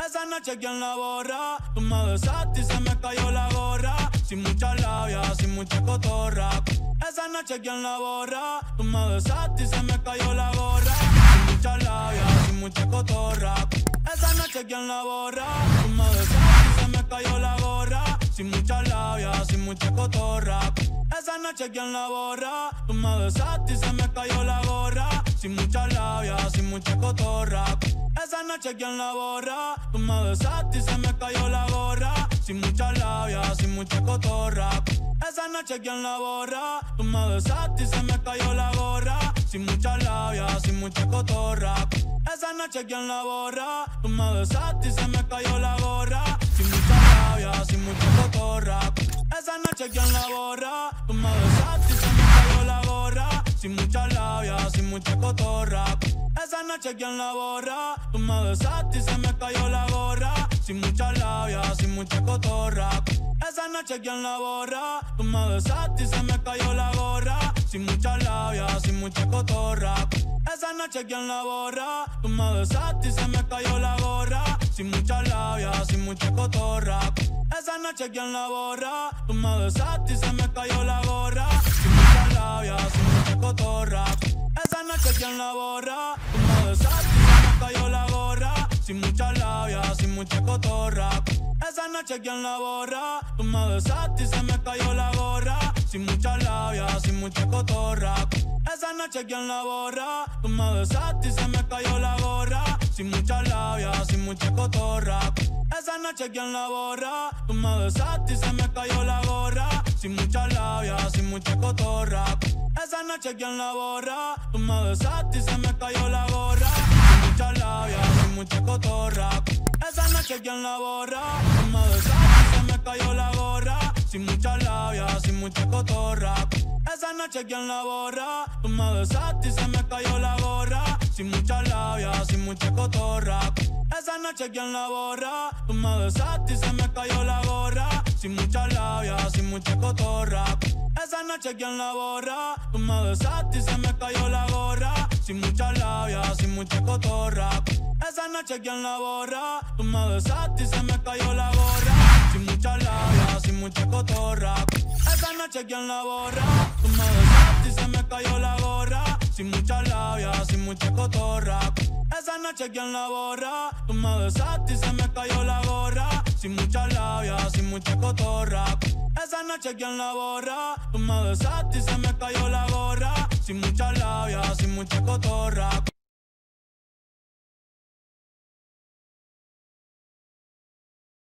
Esa noche quien la borra, tú me besaste y se me cayó la gorra. Sin mucha labia, sin mucha cotorra. Esa noche quien la borra, tú me besaste y se me cayó la gorra. Sin mucha labia, sin mucha cotorra. Esa noche quien la borra, tú me besaste y se me cayó la gorra. Sin mucha labia, sin mucha cotorra. Esa noche quien la borra, tú me besaste y se me cayó la gorra. Sin mucha labia, sin mucha cotorra. Esa noche quien la borra, tú me besaste y se me cayó la gorra. Sin mucha labia, sin mucha cotorra. Esa noche quien la borra, tú me besaste y se me cayó la gorra. Sin mucha labia, sin mucha cotorra. Esa noche quien la borra, tú me besaste y se me cayó la gorra. Sin mucha labia, sin mucha cotorra. Esa noche quien la borra, tú me besaste y se me cayó la gorra. Sin mucha labia, sin mucha cotorra. Esa noche quien la borra, tú me besaste y se me cayó la gorra. Sin mucha labia, sin mucha cotorra. Esa noche quien la borra, tú me besaste y se me cayó la gorra. Sin mucha labia, sin mucha cotorra. Esa noche quien la borra, tú me besaste y se me cayó la gorra. Sin mucha labia, sin mucha cotorra. Esa noche quien la borra, tú me besaste y se me cayó la gorra. Sin mucha labia, sin mucha cotorra. Esa noche quien la borra, tú me besaste y se me cayó la gorra. Sin mucha labia, sin mucha cotorra. Esa noche quien la borra, tú me besaste y se me cayó la gorra. Sin mucha labia, sin mucha cotorra. Esa noche quien la borra, tú me besaste y se me cayó la gorra. Sin mucha labia, sin mucha cotorra. Esa noche quien la borra, tú me besaste y se me cayó la gorra. Sin mucha labia, sin mucha cotorra. Esa noche quien la borra, tú me besaste y se me cayó la gorra. Sin mucha labia, sin mucha cotorra. Esa noche quien la borra, tú me besaste y se me cayó la gorra. Sin mucha labia, sin mucha cotorra. Esa noche quien la borra, tú me besaste y se me cayó la gorra. Sin mucha labia, sin mucha cotorra. Esa noche quien la borra, tú me besaste y se me cayó la gorra. Sin mucha labia, sin mucha cotorra. Esa noche quien la borra, tú me besaste y se me cayó la gorra. Sin mucha labia, sin mucha cotorra. Esa noche quien la borra, tú me besaste y se me cayó la gorra. Sin mucha labia, sin mucha cotorra. Esa noche quien la borra, tú me besaste y se me cayó la gorra. Sin mucha labia, sin mucha cotorra. Esa noche quien la borra, tú me besaste y se me cayó la gorra. Sin mucha labia, sin mucha cotorra. Esa noche quien la borra, tú me besaste y se me cayó la gorra. Sin mucha labia, sin mucha cotorra.